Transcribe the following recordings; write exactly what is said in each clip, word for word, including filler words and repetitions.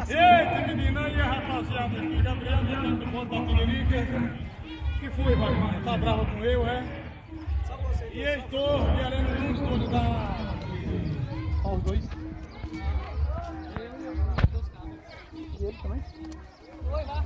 Eita, menina, aí a rapaziada aqui, Gabriel, direto do ponto da Tiririca. Que foi, vai? Tá brava com eu, é? E Heitor, e Helena Nunes, dono da... Ó, os dois. E ele também? Oi, lá.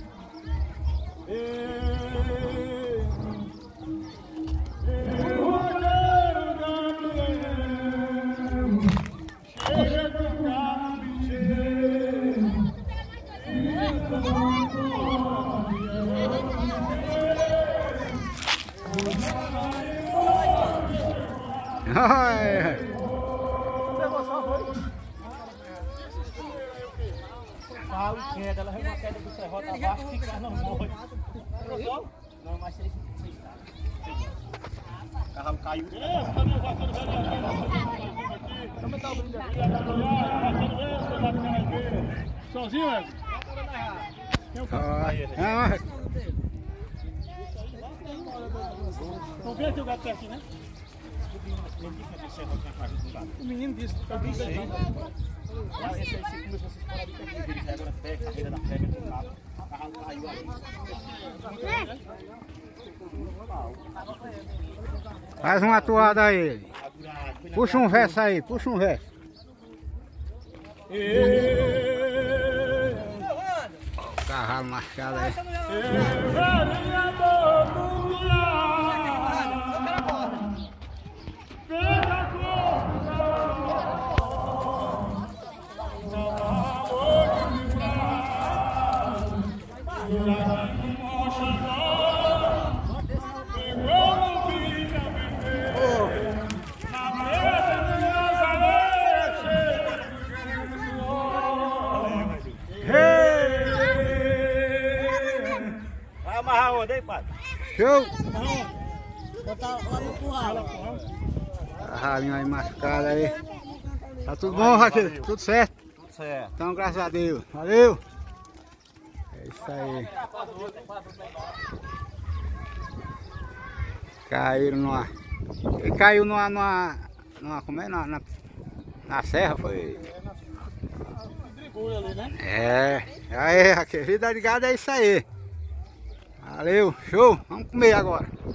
Ah, o queda, ela uma queda do serrote abaixo e fica não morre. Não, mas vocês estavam. O carro caiu. Como tá o brinde aqui? Sozinho, é? Não vê que o gato tá aqui, né? O menino disse que tá bem sei. Esse aí começou a se explorar de caminho. Ele já agora pega, carreira da febre do carro. O carro caiu aí. Faz uma atuada aí. Puxa um verso aí, puxa um verso. O cavalo machado aí. Vai amarrar onde, hein, pai? Show! Botar lá no curral. A ralinha aí machucada aí. Tá tudo bom, Raquel? Tudo certo? Tudo certo. Então, graças a Deus. Valeu! É isso aí. Caíram numa... Ele caiu numa... numa, numa como é? Na, na, na serra, foi... Ali, né? É. Aí, Raquel. Vida ligada é isso aí. Valeu. Show. Vamos comer agora.